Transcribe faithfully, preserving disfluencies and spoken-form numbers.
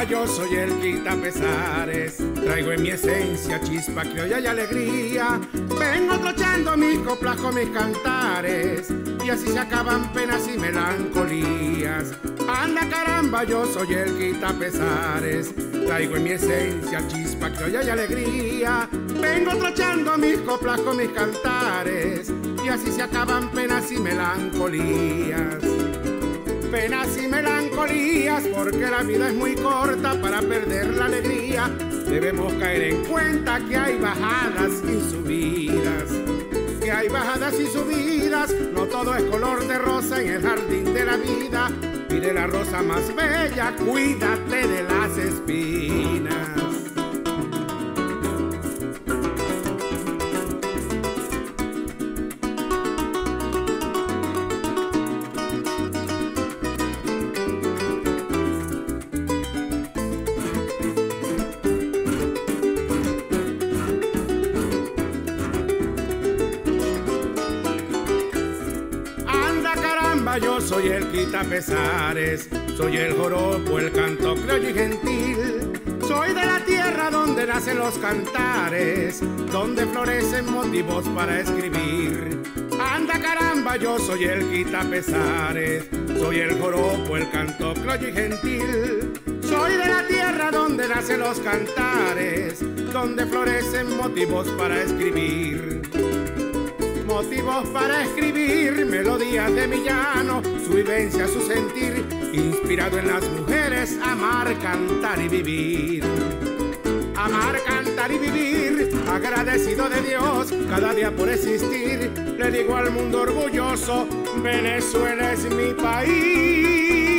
caramba, yo soy el quitapesares. Traigo en mi esencia chispa, criolla y alegría. Vengo trochando mis coplas con mis cantares, y así se acaban penas y melancolías. Anda caramba, yo soy el quitapesares. Traigo en mi esencia chispa, criolla y alegría. Vengo trochando mis coplas con mis cantares, y así se acaban penas y melancolías. Penas y melancolías, porque la vida es muy corta para perder la alegría. Debemos caer en cuenta que hay bajadas y subidas, que hay bajadas y subidas. No todo es color de rosa en el jardín de la vida. Pide la rosa más bella, cuídate de las espinas. Yo soy el quitapesares, soy el joropo, el canto criollo y gentil. Soy de la tierra donde nacen los cantares, donde florecen motivos para escribir. Anda caramba, yo soy el quitapesares, soy el joropo, el canto criollo y gentil. Soy de la tierra donde nacen los cantares, donde florecen motivos para escribir. Motivos para escribir, melodías de mi llano, su vivencia, su sentir, inspirado en las mujeres, amar, cantar y vivir. Amar, cantar y vivir, agradecido de Dios cada día por existir. Le digo al mundo orgulloso, Venezuela es mi país.